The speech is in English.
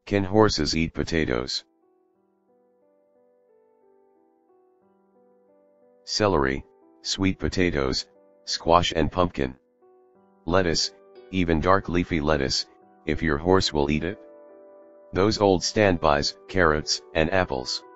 Can horses eat potatoes? Celery, sweet potatoes, squash and pumpkin. Lettuce, even dark leafy lettuce, if your horse will eat it. Those old standbys, carrots and apples.